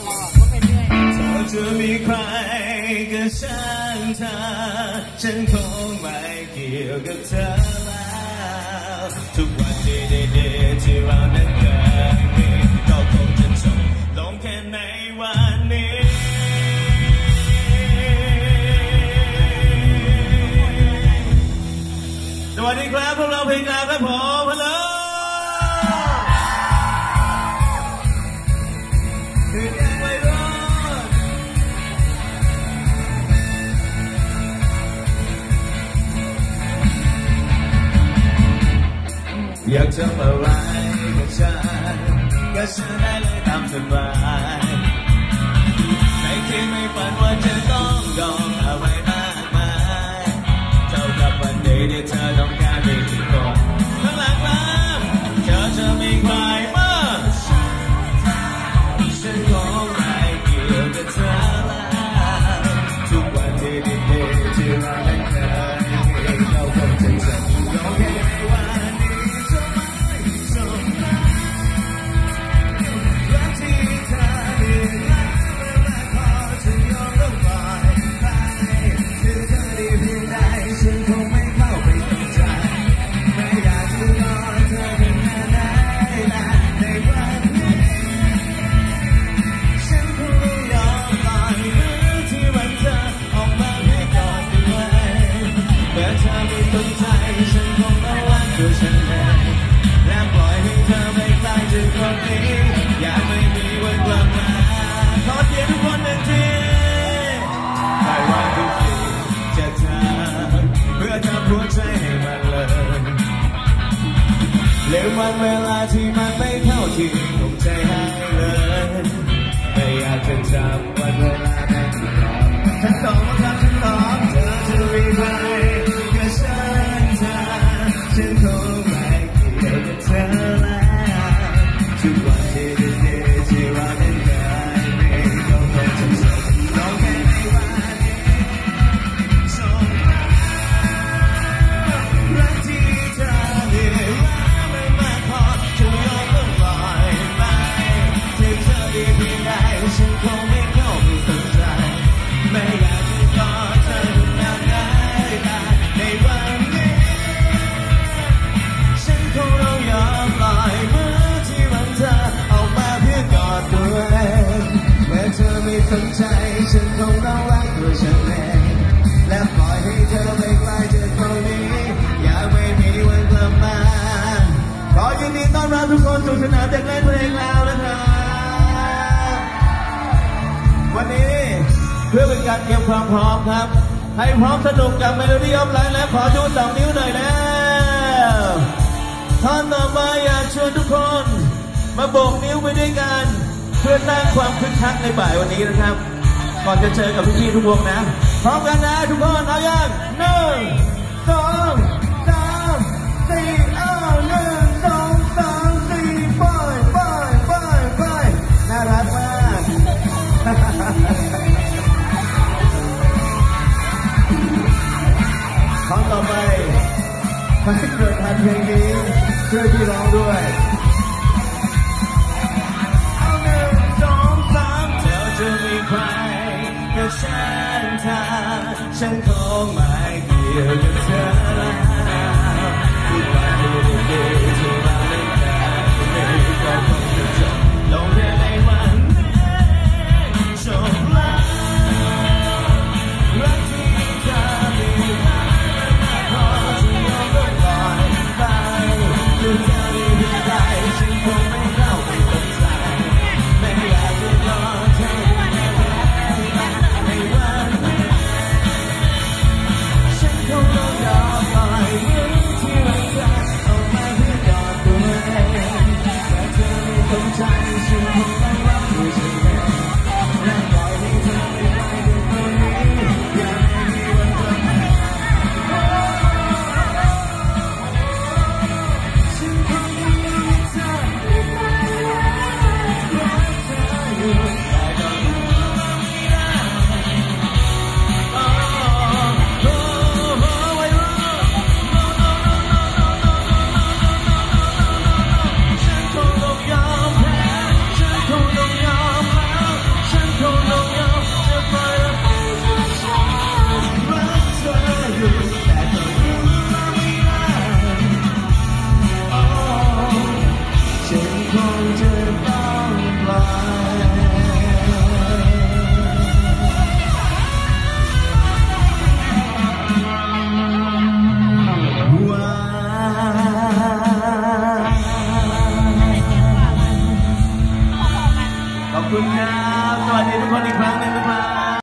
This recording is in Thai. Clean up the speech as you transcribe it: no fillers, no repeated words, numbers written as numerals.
จะมีใครก็ช่างเธอฉันคงไม่เกี่ยวกับเธอแล้วทุกวันดีๆที่เรานั้นเคยมีก็คงจะจบลงแค่ในวันนี้สวัสดีครับพวกเราเพลงกลางครับผมฮัลโหลอยากจะมาไล่กับฉันก็ฉันได้เลยตามสบายไม่คิดไม่ฝันว่าจะต้องยอมอะไรมากมายเท่ากับวันเดียวที่เธอต้องการเป็นที่คนข้างหลังน้ำเธอจะมีใครบ้างฉันคงไม่เกี่ยวกับเธอแล้วทุกวันที่ดีๆที่เราได้เคยเราคงจะจบลงแค่ในวันนี้เร็ววันเวลาที่มันไม่เข้าที่คงใจให้เลยไม่อยากจะจำวันเวลานั้นที่รอฉันตอบว่าครับฉันตอบเธอจะมีใครก็ฉันเธอฉันคงไม่เกี่ยวกับเธอแล้วทุกวันที่ดีๆที่เราได้เคยมีก็คงจะจบลงแค่ในวันนี้ส่งรักที่เธอมีฉันคงไม่เข้าไปสนใจไม่อยากจะกอดเธอแบบไหนแต่ในวันนี้ฉันคงต้องยอมปล่อยมือที่มันเธอออกมาเพื่อกอดตัวเองเมื่อเธอไม่สนใจฉันคงต้องรักตัวฉันเองและปล่อยให้เธอไปไกลจากคนนี้อย่าไม่มีวันกลับมาขอยินดีต้อนรับทุกคนสู่สนามเด็กเล่นเพลงแล้วนะครับวันนี้เพื่อเป็นการเตรียมความพร้อมครับให้พร้อมสนุกกับเมโลดี้ออฟไลน์และขอชู2 นิ้วหน่อยแล้วท่อนต่อมาอยากชวนทุกคนมาโบกนิ้วไปด้วยกันเพื่อสร้างความคึกคักในบ่ายวันนี้นะครับก่อนจะเจอกับพี่ๆทุกวงนะพร้อมกันนะทุกคนเอาอย่าง1 2 3 4เอา1 2 3 4ไปน่ารักมากท่อนต่อไปถ้าเกิดทันเพลงนี้ช่วยพี่ร้องด้วยเอา1 2 3เธอจะมีใครก็ฉันเธอฉันคงไม่เกี่ยวกับเธอแล้วทุกวันดีๆที่เราเล่นกันไม่ก็คงจะจบลงแค่ในวันจบแล้วรักที่เธอมีไม่พอที่ยอมต้องปล่อยไปดูเธอดีเพียงใดฉันคงไม่เข้าไปสนใจไม่อยากจะรอเธอในวันนี้ฉันคงวัสดีทุกคนอีกครั้ง